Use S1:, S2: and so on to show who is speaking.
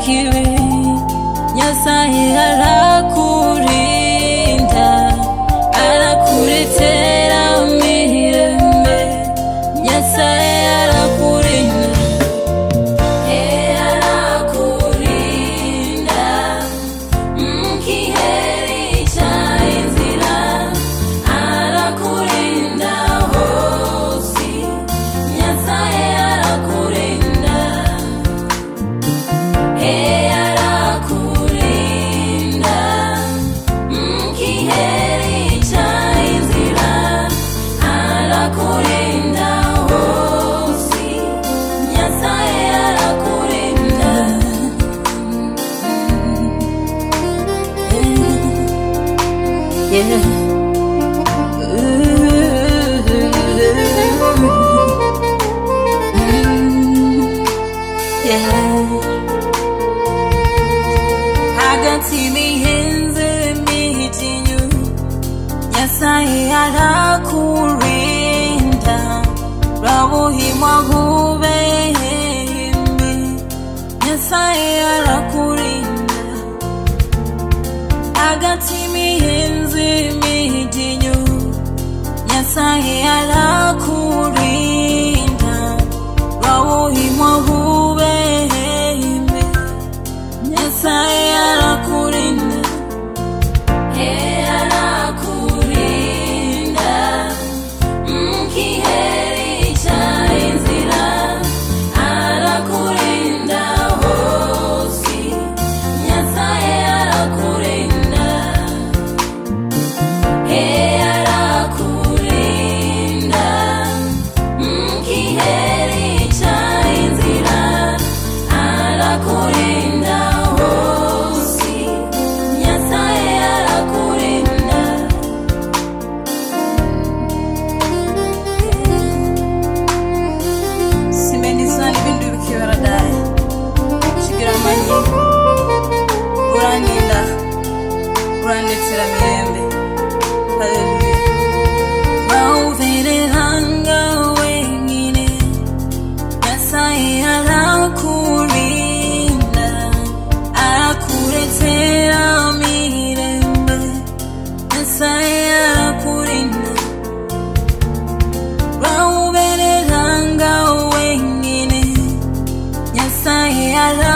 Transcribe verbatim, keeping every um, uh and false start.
S1: kiwi nyasaye arakurinda arakuretera mirembe nyasaye arakurinda Yeah. Hagati mihenze mihitinyu nyasaye arakurinda rabuhimwa hubehembe nyasaye arakurinda hagati mihenze mihitinyu nyasaye arakurinda rabuhimwa hubehembe nyasaye arakurinda Hey arakurinda mkiheri cha inzira arakurinda hosi nyasaye arakurinda Hey arakurinda mkiheri cha inzira arakurinda hosi nyasaye arakurinda Simeni sana bindu bikiwara dai shigira manyi uraninda uranetera mirembe haleluya Mauvere hanga wengine nyasaye arakurinda arakuretera mirembe nyasaye arakurinda Mauvere hanga wengine nyasaye arakurinda